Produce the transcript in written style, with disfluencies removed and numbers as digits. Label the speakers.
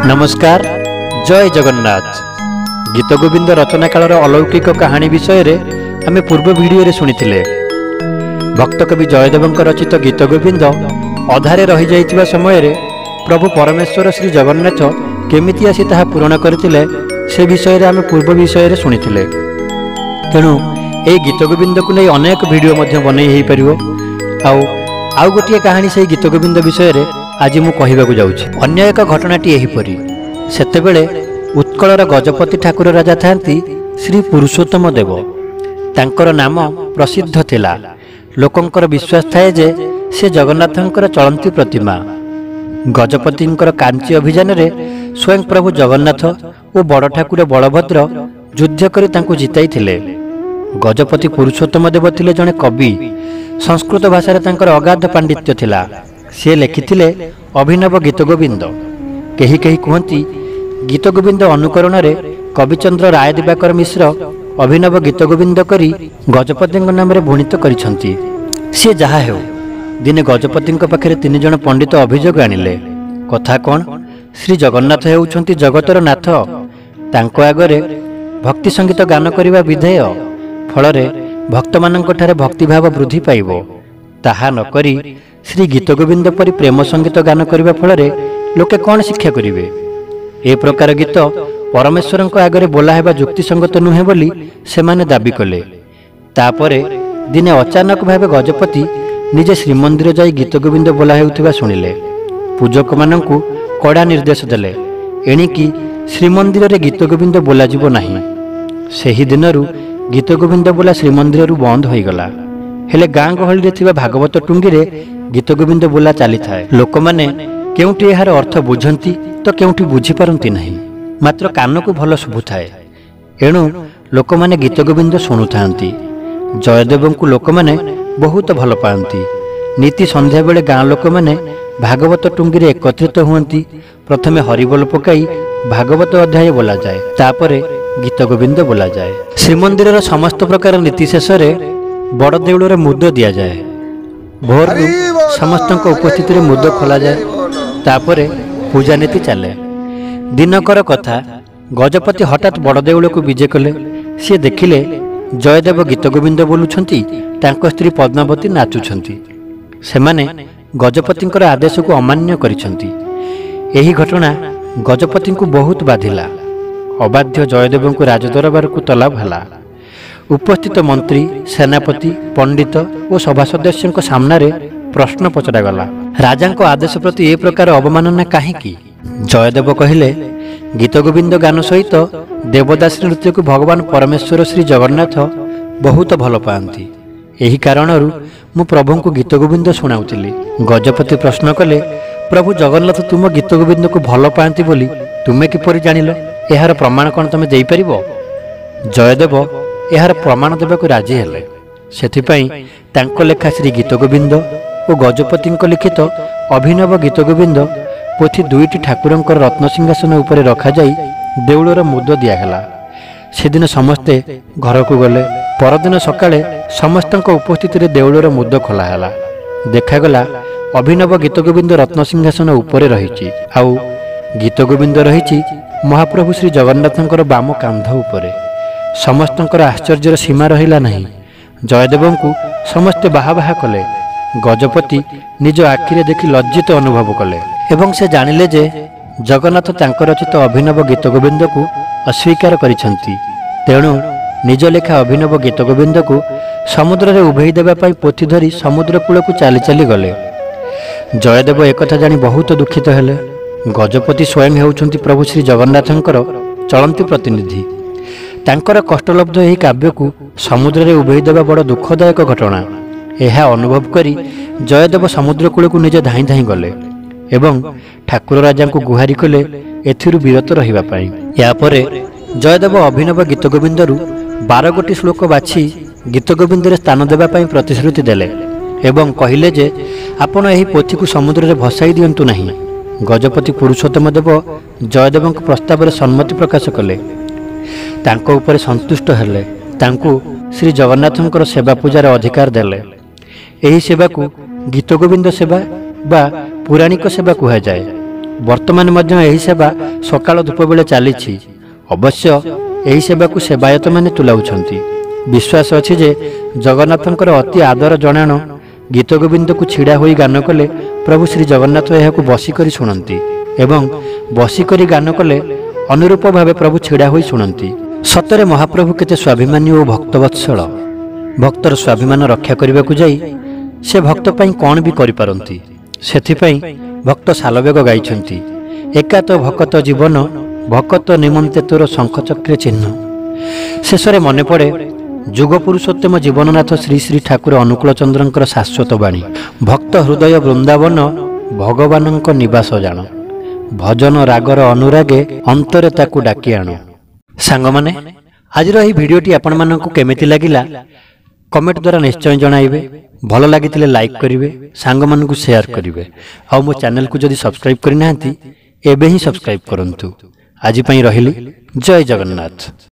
Speaker 1: नमस्कार, जय जगन्नाथ। गीत गोविंद रचना कालर अलौकिक कहानी विषय रे आमे पूर्व वीडियो रे सुनिथिले। भक्त कवि जयदेव रचित गीत गोविंद अधारे रही जाइतिबा समय रे प्रभु परमेश्वर श्री जगन्नाथ केमिति आसी ताहा पूर्ण करथिले से विषय रे आमे पूर्व विषय रे सुनिथिले। तेणु ए गीत गोविंद को नहीं अनेक वीडियो मध्य बनई हेई परिवो। आउ गोटे कहानी से गीत गोविंद विषय रे आज मु कहिबाकु जाउछि। अन्य एक घटनाटी एहिपरि। सेतेबेले उत्कलर गजपति ठाकुर राजा थांती श्री पुरुषोत्तम देव। तांकर नाम प्रसिद्ध थिला। लोकंकर विश्वास थाए जे से जगन्नाथंकर चलंती प्रतिमा। गजपतिंकर कांची अभियान रे स्वयं प्रभु जगन्नाथ और बड़ ठाकुर बलभद्र युद्ध करी तांको जिताई थिले। गजपति पुरुषोत्तम देव थिले जने कवि। संस्कृत भाषा रे तांकर अगाध पांडित्य थिला। से लिखिथिले अभिनव गीत गोविंद। कही कही कहती गीत गोविंद अनुकरण रे कविचंद्र राय दिवाकर मिश्र अभिनव गीत गोविंद करी गजपति नाम रे भूणित करिसंती। से जहा हेउ दिने गजपति पाखे 3 जन पंडित अभियोग आनिले। कथा कौन? श्री जगन्नाथ हेउछंती जगतर नाथ। तांको आगरे भक्ति संगीत गान करिबा विधेय। फलरे भक्त मानंक ठारे भक्तिभाव वृद्धि पाइबो। ताहा न करी श्री गीत गोविंद परी प्रेम संगीत गान करने फल लोके कौन शिक्षा करेंगे? ए प्रकार गीत परमेश्वर आगरे बोला हेबा युक्तिसंगत नुहे बोली सेमाने दाबी कले। तापरे दिने अचानक भावे गजपति निजे श्रीमंदिर जाई गीत गोविंद बोला हेउथिबा सुनिले। पूजक मानंकु कड़ा निर्देश देले, एणिकी श्रीमंदिर रे गीत गोविंद बोला जिवो नाही। सेही दिनरु गीत गोविंद बोला श्रीमंदिर बंद होई गला। हेले गाँ गहली रे थिबा भागवत टुंगी रे गीत गोविंद बोला चली थाए। लोक माने केउटी एहार अर्थ बुझंती तो केउटी बुझी पारंती नहीं, मात्र कान को भल शुभु थाए। एणु लोक माने गीत गोविंद शुणु थांती। जयदेव को लोक माने बहुत भल पाती। नीति संध्या बेले गाँ लोक माने भागवत टुंगी रे एकत्रित हुअंती। प्रथमे हरिबोल पकाई भागवत अध्याय बोला जाए, तापरे गीत गोविंद बोला जाए। श्रीमंदिर समस्त प्रकार नीति शेष रे बड़ देउल मुद दि जाए। भोर समस्त उपस्थित मुद खोल जाए, तापरे पूजा नीति चले। दिनकर कथा, गजपति हठात बड़ देउल को विजे कले। सी देखिले जयदेव गीत गोविंद बोलुछंती, तांको स्त्री पद्मावती नाचुछंती। सेमाने गजपतिंकर आदेश को अमान्य करिछंती। एही घटना गजपति को बहुत बाधिला। अबाध्य जयदेव को राजदरबार को तलब हला। उपस्थित मंत्री, सेनापति, पंडित और सभा सदस्यों सामने प्रश्न पचरागला। राजा को आदेश प्रति ए प्रकार अवमानना काहीकि? जयदेव कहिले, गीत गोविंद गान सहित देवदास नृत्य को भगवान परमेश्वर श्री जगन्नाथ बहुत भल पाती। एही कारणरू मु प्रभु को गीत गोविंद शुणाउतिली। गजपति प्रश्न कले, प्रभु जगन्नाथ तुम गीत गोविंद को भल पाती बोली तुमे किपरि जानिल? एहार प्रमाण कौन तमे देई परिबो? जयदेव एहार प्रमाण देवाक राजी हेले। सेथिपाई तांको लेखा श्री गीत गोविंद और गजपति लिखित अभिनव गीत गोविंद पोथी 2टी ठाकुरंकर रत्न सिंहासन उपरे रखा जाई देउलर मुद दियागला। सेदिन समस्ते घर को गले। परदिन सकाळे समस्तक उपस्थित देउलर मुद खोलाला। देखागला अभिनव गीत गोविंद रत्न सिंहासन उपरे रहिछि। आउ गीत गोविंद रहिछि महाप्रभु श्री जगन्नाथंकर बाम कांध उपरे। समस्तंकर आश्चर्यर सीमा रहिला नहीं। जयदेव को समस्ते बाहा बाहा कले। गजपति निज आखिरे देखि लज्जित अनुभव कले एवं से जानिले जे जगन्नाथ तांकर रचित अभिनव गीत गोविंद को अस्वीकार करिसंती। तेणु निज लेखा अभिनव गीत गोविंद को समुद्र रे उभेई देबा पई पोथी धरी समुद्र कूल को चाली चाली गले। जयदेव एकथा जानी बहुत दुखित हेले। गजपति स्वयं हेउछंती प्रभु श्री जगन्नाथंकर चलंती प्रतिनिधि। तांकर कष्टलब्ध यही काव्य को समुद्र रे उभेई देवा बड़ दुखदायक घटना। यह अनुभव करी जयदेव समुद्र कूल को निजे धाई धाई गले एवं ठाकुर राजा को गुहारी कले एथिरु विरत रहिबा पई। या परे जयदेव अभिनव गीत गोविंदरु 12 गोटी श्लोक बाछि गीत गोविंद रे स्थान देबा पई प्रतिश्रुति देले एवं कहिले जे आपण एही पोथी को समुद्र रे भसाई दियंतु नाही। गजपति पुरुषोत्तम देव जयदेव प्रस्ताव रे सम्मति प्रकाश कले। तांको ऊपर संतुष्ट हेले। तांको श्री जगन्नाथंकर सेवा पूजार अधिकार देले। एही सेवा को गीत गोविंद सेवा बा पुराणिक सेवा कहा जाए। ବର୍ତ୍ତମାନ ମଧ୍ୟ ଏହି ସେବା ସକାଳ ଧୂପ ବେଳେ ଚାଲିଛି। ଅବଶ୍ୟ ଏହି ସେବାକୁ ସେବାୟତମାନେ ତୁଲାଉଛନ୍ତି। ବିଶ୍ୱାସ ଅଛି ଯେ ଜଗନ୍ନାଥଙ୍କର ଅତି ଆଦର ଜଣାଣ ଗୀତ ଗୋବିନ୍ଦକୁ ଛିଡ଼ା ହୋଇ ଗାନ କଲେ ପ୍ରଭୁ ଶ୍ରୀ ଜଗନ୍ନାଥ ଏହାକୁ ବସିକରି ଶୁଣନ୍ତି ଏବଂ ବସିକରି ଗାନ କଲେ ଅନୁରୂପ ଭାବେ ପ୍ରଭୁ ଛିଡ଼ା ହୋଇ ଶୁଣନ୍ତି। ସତରେ ମହାପ୍ରଭୁ କେତେ ସ୍ୱାଭିମାନୀ ଓ ଭକ୍ତବତ୍ସଳ। ଭକ୍ତର ସ୍ୱାଭିମାନ ରକ୍ଷା କରିବାକୁ ଯାଇ ସେ ଭକ୍ତ ପାଇଁ କ'ଣ ବି କରିପାରନ୍ତି। ସେଥିପାଇଁ ଭକ୍ତ ସାଲବେଗ ଗାଇଛନ୍ତି, ଏକା ତ ଭକତ ଜୀବନ ଭକତ ନିମନ୍ତେ ତୋର ଶଙ୍ଖଚକ୍ରେ ଚିହ୍ନ। ଶେଷରେ ମନେ ପଡ଼େ ଯୁଗ ପୁରୁଷୋତ୍ତମ ଜୀବନନାଥ ଶ୍ରୀ ଶ୍ରୀ ଠାକୁର ଅନୁକୂଳ ଚନ୍ଦ୍ରଙ୍କର ଶାଶ୍ୱତ ବାଣୀ, ଭକ୍ତ ହୃଦୟ ବୃନ୍ଦାବନ ଭଗବାନଙ୍କ ନିବାସ ଜାଣ, ଭଜନ ରାଗର ଅନୁରାଗେ ଅନ୍ତରେ ତାକୁ ଡାକି ଆଣ। ସାଙ୍ଗମାନେ, ଆଜିର ଏହି ଭିଡ଼ିଓଟି ଆପଣମାନଙ୍କୁ କେମିତି ଲାଗିଲା କମେଣ୍ଟ ଦ୍ୱାରା ନିଶ୍ଚୟ ଜଣାଇବେ। ଭଲ ଲାଗିଥିଲେ ଲାଇକ୍ କରିବେ, ସାଙ୍ଗମାନଙ୍କୁ ସେୟାର କରିବେ। ଆଉ ମୋ ଚ୍ୟାନେଲକୁ ଯଦି ସବସ୍କ୍ରାଇବ୍ କରିନାହାନ୍ତି ଏବେ ହିଁ ସବସ୍କ୍ରାଇବ୍ କରନ୍ତୁ। ଆଜି ପାଇଁ ରହିଲି। ଜୟ ଜଗନ୍ନାଥ।